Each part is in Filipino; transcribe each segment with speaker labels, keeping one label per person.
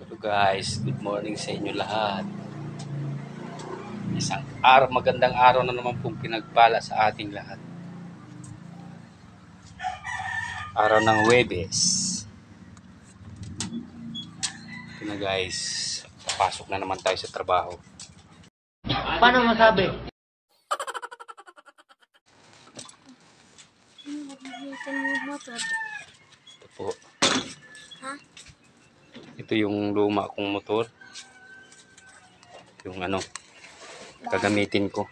Speaker 1: Hello guys, good morning sa inyo lahat. Magandang araw na naman pong pinagpala sa ating lahat. Araw ng Huwebes. Ito na guys, papasok na naman tayo sa trabaho.
Speaker 2: Paano masabi?
Speaker 1: Ito po.
Speaker 3: Ha?
Speaker 1: Ito yung luma kong motor. Yung gagamitin ko.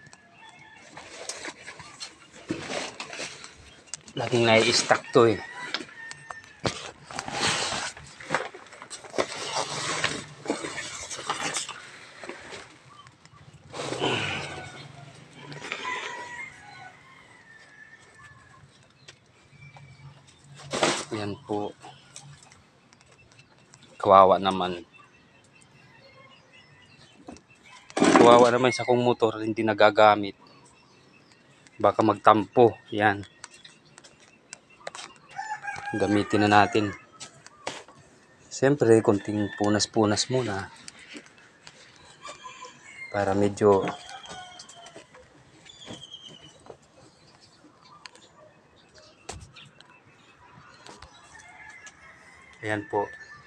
Speaker 1: Laging nai-stack to eh. Yan po. Kawawa naman. Kawawa naman sa kong motor, hindi nagagamit. Baka magtampo. Yan. Gamitin na natin. Siyempre, konting punas-punas muna. Para medyo ayan po.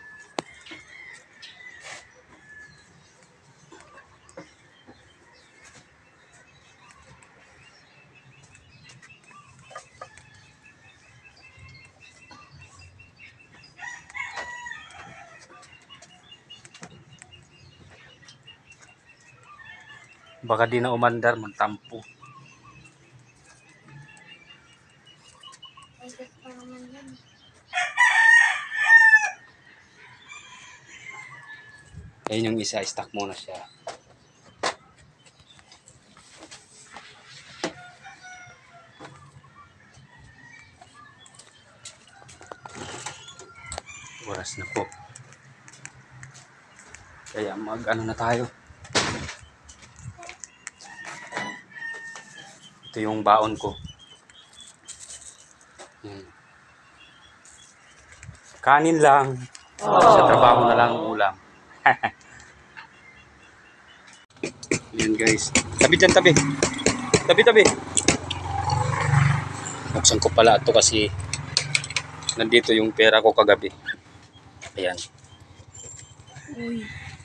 Speaker 1: Baka di na umandar, magtampo. Ayun yung isa, stack muna siya. Oras na po. Kaya na tayo. Ito yung baon ko. Yan. Kanin lang. Sa trabaho na lang ulam. Yan guys. Tabi dyan, tabi. Tabi. Buksan ko pala ito kasi nandito yung pera ko kagabi. Ayan.
Speaker 3: Uy.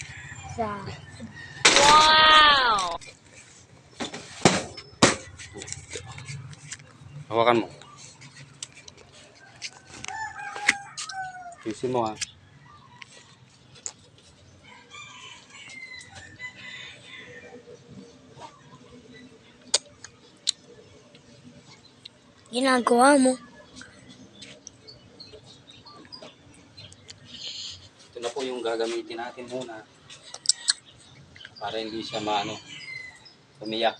Speaker 2: Wow!
Speaker 1: Hawakan mo. Ayusin mo ha.
Speaker 3: Ginagawa mo.
Speaker 1: Ito na po yung gagamitin natin muna. Para hindi siya umiyak.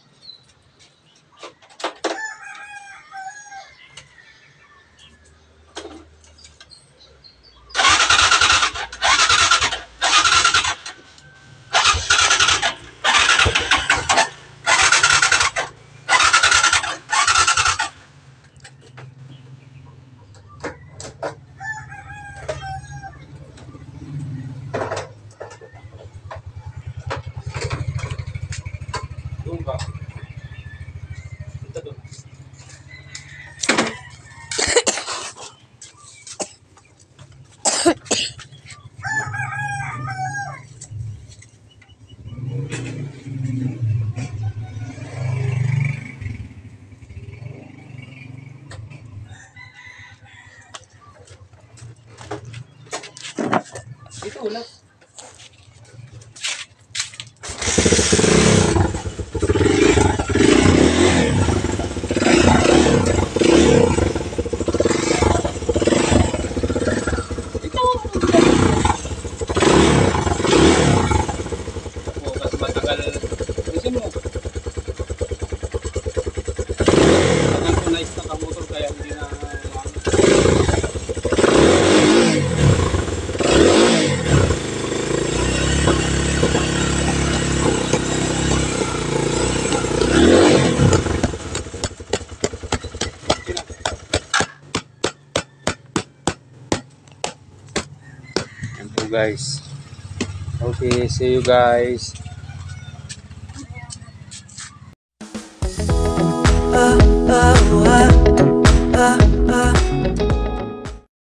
Speaker 1: Doon ba? Punta doon. Ito ulat. Yan po guys. Okay, see you guys.